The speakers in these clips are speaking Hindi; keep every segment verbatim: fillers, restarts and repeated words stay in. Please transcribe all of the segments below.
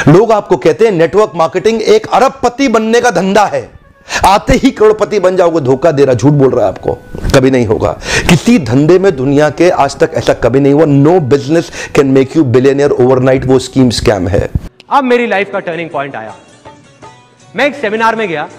लोग आपको कहते हैं नेटवर्क मार्केटिंग एक अरबपति बनने का धंधा है, आते ही करोड़पति बन जाओगे। धोखा दे रहा, झूठ बोल रहा है आपको, कभी नहीं होगा। किसी धंधे में दुनिया के आज तक ऐसा कभी नहीं हुआ। No business can make you billionaire overnight, वो स्कीम स्कैम है। अब मेरी लाइफ का टर्निंग पॉइंट आया। मैं एक सेमिनार में गया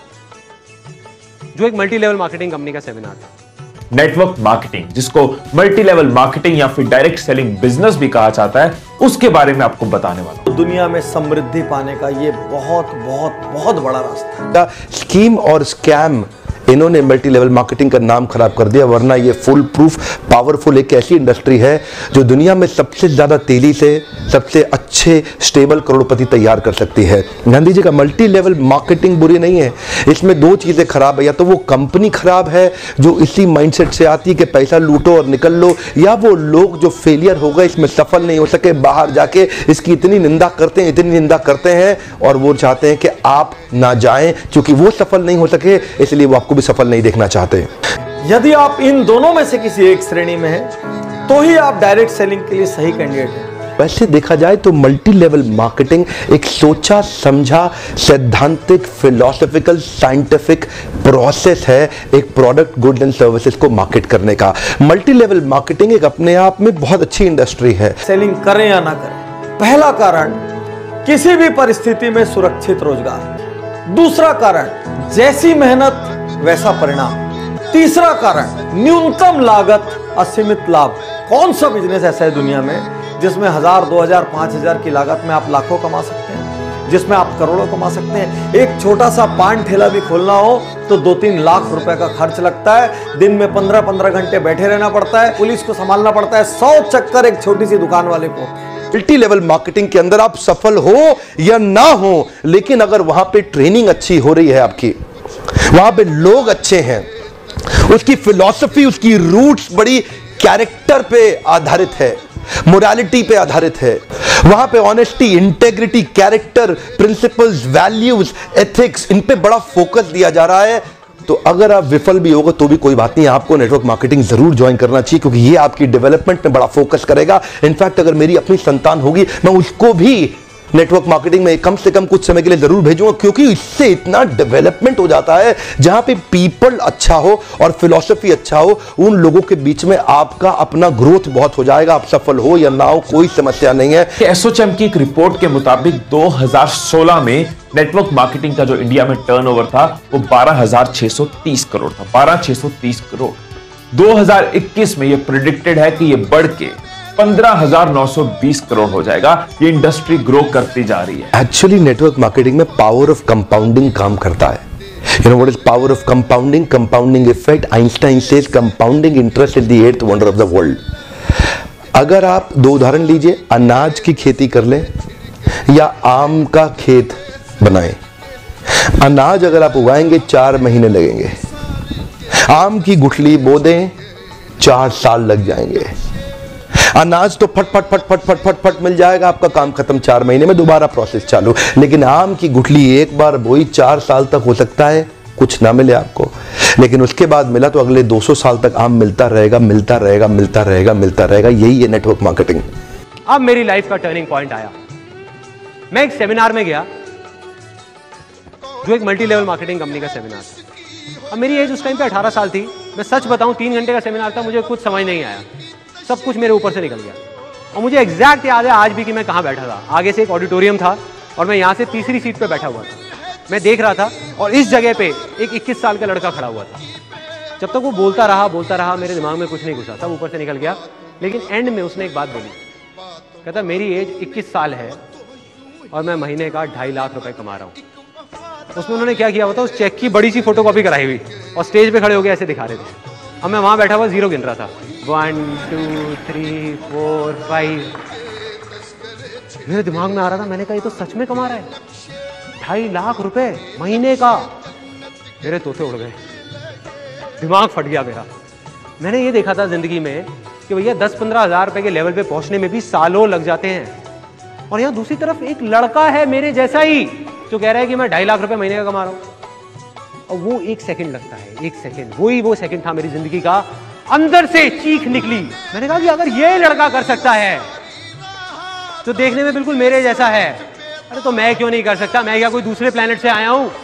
जो एक मल्टी लेवल मार्केटिंग कंपनी का सेमिनार था। नेटवर्क मार्केटिंग, जिसको मल्टी लेवल मार्केटिंग या फिर डायरेक्ट सेलिंग बिजनेस भी कहा जाता है, उसके बारे में आपको बताने वाला हूं। दुनिया में समृद्धि पाने का ये बहुत बहुत बहुत बड़ा रास्ता है। स्कीम और स्कैम, इन्होंने मल्टी लेवल मार्केटिंग का नाम खराब कर दिया, वरना ये फुल प्रूफ पावरफुल एक ऐसी इंडस्ट्री है जो दुनिया में सबसे ज्यादा तेजी से सबसे अच्छे स्टेबल करोड़पति तैयार कर सकती है। गांधी जी का मल्टी लेवल मार्केटिंग बुरी नहीं है, इसमें दो चीजें खराब है। या तो वो कंपनी खराब है जो इसी माइंडसेट से आती है कि पैसा लूटो और निकल लो, या वो लोग जो फेलियर हो गए, इसमें सफल नहीं हो सके, बाहर जाके इसकी इतनी निंदा करते हैं इतनी निंदा करते हैं और वो चाहते हैं कि आप ना जाएं, क्योंकि वो सफल नहीं हो सके इसलिए वो आपको भी सफल नहीं देखना चाहते। यदि आप इन दोनों में से किसी एक श्रेणी में हैं, तो ही आप डायरेक्ट सेलिंग के लिए सही कैंडिडेट हैं। वैसे देखा जाए तो मल्टी लेवल मार्केटिंग एक सोचा समझा सैद्धांतिक फिलोसॉफिकल साइंटिफिक प्रोसेस है एक प्रोडक्ट गुड एंड सर्विसेज को मार्केट करने का। मल्टी लेवल मार्केटिंग एक अपने आप में बहुत अच्छी इंडस्ट्री है। सेलिंग करें या ना करें, पहला कारण किसी भी परिस्थिति में सुरक्षित रोजगार, दूसरा कारण जैसी मेहनत वैसा परिणाम, तीसरा कारण न्यूनतम लागत असीमित लाभ। कौन सा बिजनेस ऐसा है दुनिया में जिसमें हजार दो हजार पांच हजार की लागत में आप लाखों कमा सकते हैं, जिसमें आप करोड़ों कमा सकते हैं। एक छोटा सा पान ठेला भी खोलना हो तो दो तीन लाख रुपए का खर्च लगता है, दिन में पंद्रह पंद्रह घंटे बैठे रहना पड़ता है, पुलिस को संभालना पड़ता है, सौ चक्कर एक छोटी सी दुकान वाले को। मल्टी लेवल मार्केटिंग के अंदर आप सफल हो या ना हो, लेकिन अगर वहां पे ट्रेनिंग अच्छी हो रही है आपकी, वहां पे लोग अच्छे हैं, उसकी फिलॉसफी उसकी रूट्स बड़ी कैरेक्टर पे आधारित है, मोरालिटी पे आधारित है, वहां पे honesty integrity character principles values ethics इन पे बड़ा फोकस दिया जा रहा है, तो अगर आप विफल भी होगा तो भी कोई बात नहीं, आपको नेटवर्क मार्केटिंग जरूर ज्वाइन करना चाहिए, क्योंकि ये आपकी डेवलपमेंट में बड़ा फोकस करेगा। इनफैक्ट अगर मेरी अपनी संतान होगी मैं उसको भी नेटवर्क मार्केटिंग में कम से कम कुछ समय के लिए जरूर भेजूंगा, क्योंकि इससे इतना डेवलपमेंट हो जाता है जहां पे पीपल अच्छा हो और फिलॉसफी अच्छा हो, उन लोगों के बीच में आपका अपना ग्रोथ बहुत हो जाएगा। आप सफल हो या ना हो कोई समस्या नहीं है। एसोचैम की एक रिपोर्ट के मुताबिक दो हज़ार सोलह में नेटवर्क मार्केटिंग का जो इंडिया में टर्नओवर था वो बारह हज़ार छह सौ तीस करोड़ था, बारह हज़ार छह सौ तीस करोड़। दो हज़ार इक्कीस में ये प्रेडिक्टेड है कि ये बढ़ के पंद्रह हज़ार नौ सौ बीस करोड़ हो जाएगा। ये इंडस्ट्री ग्रो करती जा रही है। एक्चुअली नेटवर्क मार्केटिंग में पावर ऑफ कंपाउंडिंग काम करता है। You know what is power of compounding? Compounding effect. Einstein says compounding interest is the eighth wonder of the world. अगर आप दो उदाहरण लीजिए, अनाज की खेती कर लें या आम का खेत बनाएं। अनाज अगर आप उगाएंगे चार महीने लगेंगे, आम की गुठली बो दें चार साल लग जाएंगे। अनाज तो फट फट फट फट फट फट फट मिल जाएगा, आपका काम खत्म, चार महीने में दोबारा प्रोसेस चालू। लेकिन आम की गुठली एक बार बोई चार साल तक हो सकता है कुछ ना मिले आपको, लेकिन उसके बाद मिला तो अगले दो सौ साल तक आम मिलता रहेगा मिलता रहेगा मिलता रहेगा मिलता रहेगा। यही है नेटवर्क मार्केटिंग। अब मेरी लाइफ का टर्निंग पॉइंट आया। मैं एक सेमिनार में गया जो एक मल्टी लेवल मार्केटिंग कंपनी का सेमिनार था। अब मेरी एज उस टाइम पे अठारह साल थी। मैं सच बताऊं, तीन घंटे का सेमिनार था, मुझे कुछ समझ नहीं आया, सब कुछ मेरे ऊपर से निकल गया। और मुझे एग्जैक्ट याद है आज भी कि मैं कहाँ बैठा था। आगे से एक ऑडिटोरियम था और मैं यहाँ से तीसरी सीट पे बैठा हुआ था। मैं देख रहा था और इस जगह पे एक इक्कीस साल का लड़का खड़ा हुआ था। जब तक वो बोलता रहा बोलता रहा मेरे दिमाग में कुछ नहीं घुसा, सब ऊपर से निकल गया। लेकिन एंड में उसने एक बात बोली, कहता मेरी एज इक्कीस साल है और मैं महीने का ढाई लाख रुपए कमा रहा हूँ। उसमें उन्होंने क्या किया होता, उस चेक की बड़ी सी फोटोकॉपी कराई हुई और स्टेज पे खड़े हो गए ऐसे दिखा रहे थे। अब मैं वहां बैठा हुआ जीरो गिन रहा था, one two three four five. मेरे दिमाग में आ रहा था, मैंने कहा ये तो सच में कमा रहा है, ढाई लाख रुपए महीने का। मेरे तोते उड़ गए, दिमाग फट गया मेरा। मैंने ये देखा था जिंदगी में कि भैया दस पंद्रह हजार रुपए के लेवल पे पहुंचने में भी सालों लग जाते हैं, और यहाँ दूसरी तरफ एक लड़का है मेरे जैसा ही जो कह रहा है कि मैं ढाई लाख रुपए महीने का कमा रहा हूं। और वो एक सेकंड लगता है, एक सेकंड, वही वो सेकंड था मेरी जिंदगी का। अंदर से चीख निकली। मैंने कहा कि अगर ये लड़का कर सकता है जो देखने में बिल्कुल मेरे जैसा है, अरे तो मैं क्यों नहीं कर सकता? मैं क्या कोई दूसरे प्लेनेट से आया हूं?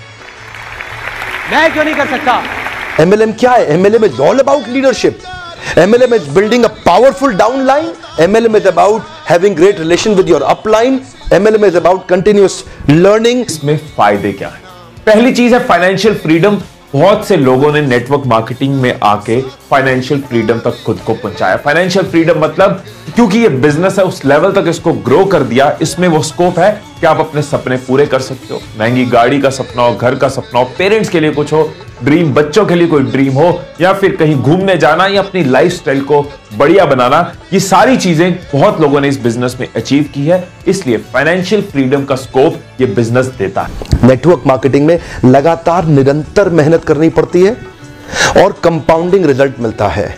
मैं क्यों नहीं कर सकता? M L M क्या है? M L M is all about leadership. M L M is building a powerful downline. M L M is about having great relation with your upline. M L M is about continuous learning. इसमें फायदे क्या है? पहली चीज है फाइनेंशियल फ्रीडम। बहुत से लोगों ने नेटवर्क मार्केटिंग में आके फाइनेंशियल फ्रीडम तक खुद को पहुंचाया। फाइनेंशियल फ्रीडम मतलब क्योंकि ये बिजनेस है, उस लेवल तक इसको ग्रो कर दिया। इसमें वो स्कोप है कि आप अपने सपने पूरे कर सकते हो। महंगी गाड़ी का सपना हो, घर का सपना हो, पेरेंट्स के लिए कुछ हो, ड्रीम, बच्चों के लिए कोई ड्रीम हो, या फिर कहीं घूमने जाना या अपनी लाइफस्टाइल को बढ़िया बनाना, ये सारी चीजें बहुत लोगों ने इस बिजनेस में अचीव की है। इसलिए फाइनेंशियल फ्रीडम का स्कोप ये बिजनेस देता है। नेटवर्क मार्केटिंग में लगातार निरंतर मेहनत करनी पड़ती है और कंपाउंडिंग रिजल्ट मिलता है।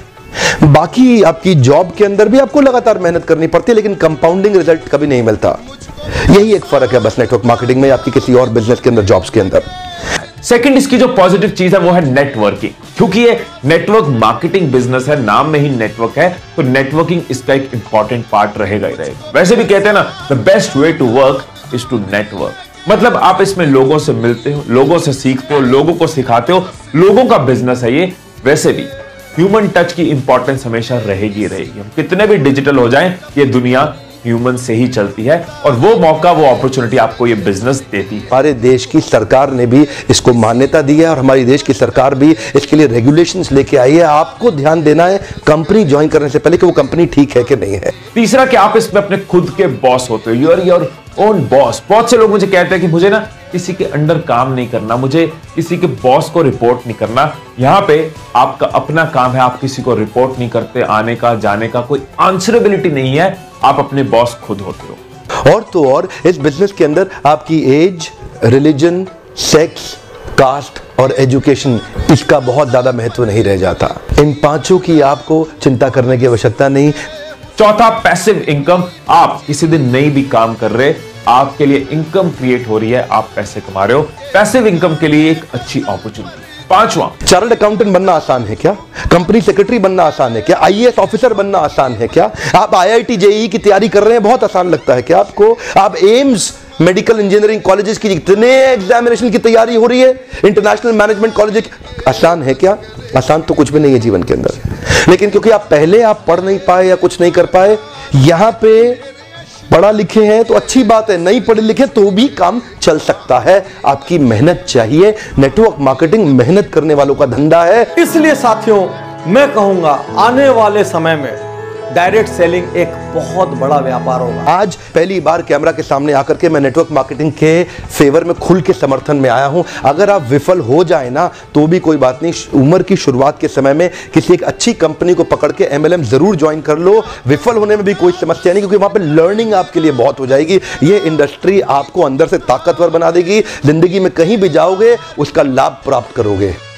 बाकी आपकी जॉब के अंदर भी आपको लगातार मेहनत करनी पड़ती है, लेकिन कंपाउंडिंग रिजल्ट कभी नहीं मिलता। यही एक फर्क है बस नेटवर्क मार्केटिंग में आपकी किसी और बिजनेस के अंदर, जॉब्स के अंदर। सेकंड, इसकी जो पॉजिटिव चीज है वो है नेटवर्किंग। क्योंकि ये नेटवर्क मार्केटिंग बिजनेस है, नाम में ही नेटवर्क है, तो नेटवर्किंग इसका एक इंपॉर्टेंट पार्ट रहेगा ही रहेगा। वैसे भी कहते हैं ना, the best way to work is to network. मतलब आप इसमें लोगों से मिलते हो, लोगों से सीखते हो, लोगों को सिखाते हो, लोगों का बिजनेस है ये। वैसे भी ह्यूमन टच की इंपॉर्टेंस हमेशा रहेगी रहेगी। हम कितने भी डिजिटल हो जाएं, ये दुनिया ह्यूमन से ही चलती है, और वो मौका, वो अपॉर्चुनिटी आपको ये बिजनेस देती है। हमारे देश की सरकार ने भी इसको मान्यता दी है और हमारी देश की सरकार भी इसके लिए रेगुलेशंस लेके आई है। आपको ध्यान देना है कंपनी ज्वाइन करने से पहले कि वो कंपनी ठीक है कि नहीं है। तीसरा कि आप इसमें अपने खुद के बॉस होते हो, you are your own boss. बहुत से लोग मुझे कहते हैं कि मुझे ना किसी के अंडर काम नहीं करना, मुझे किसी के बॉस को रिपोर्ट नहीं करना। यहां पे आपका अपना काम है, आप किसी को रिपोर्ट नहीं करते, आने का जाने का कोई आंसरेबिलिटी नहीं है, आप अपने बॉस खुद होते हो। और तो और इस बिजनेस के अंदर आपकी एज, रिलीजन, सेक्स, कास्ट और एजुकेशन, इसका बहुत ज्यादा महत्व नहीं रह जाता। इन पांचों की आपको चिंता करने की आवश्यकता नहीं। चौथा, पैसिव इनकम। आप किसी दिन नहीं भी काम कर रहे, आपके लिए इनकम क्रिएट हो रही है, आप पैसे कमा रहे हो, पैसिव इनकम के लिए एक अच्छी अपॉर्चुनिटी। पांचवा, चार्टर्ड अकाउंटेंट बनना आसान है क्या? कंपनी सेक्रेटरी बनना आसान है क्या? आई ए एस ऑफिसर बनना आसान है क्या? आप आई आई टी जे ई ई की तैयारी कर रहे हैं, बहुत आसान लगता है क्या आपको? आप एम्स मेडिकल इंजीनियरिंग कॉलेजेस की जितने एग्जामिनेशन की तैयारी हो रही है, इंटरनेशनल मैनेजमेंट कॉलेज, आसान है क्या? आसान तो कुछ भी नहीं है जीवन के अंदर। लेकिन क्योंकि आप पहले आप पढ़ नहीं पाए या कुछ नहीं कर पाए, यहां पे पढ़ा लिखे हैं तो अच्छी बात है, नहीं पढ़े लिखे तो भी काम चल सकता है। आपकी मेहनत चाहिए। नेटवर्क मार्केटिंग मेहनत करने वालों का धंधा है। इसलिए साथियों, मैं कहूंगा आने वाले समय में डायरेक्ट सेलिंग एक बहुत बड़ा व्यापार होगा। आज पहली बार कैमरा के सामने आकर के मैं नेटवर्क मार्केटिंग के फेवर में खुल के समर्थन में आया हूं। अगर आप विफल हो जाए ना तो भी कोई बात नहीं, उम्र की शुरुआत के समय में किसी एक अच्छी कंपनी को पकड़ के एम एल एम जरूर ज्वाइन कर लो। विफल होने में भी कोई समस्या नहीं, क्योंकि वहां पे लर्निंग आपके लिए बहुत हो जाएगी। ये इंडस्ट्री आपको अंदर से ताकतवर बना देगी। जिंदगी में कहीं भी जाओगे उसका लाभ प्राप्त करोगे।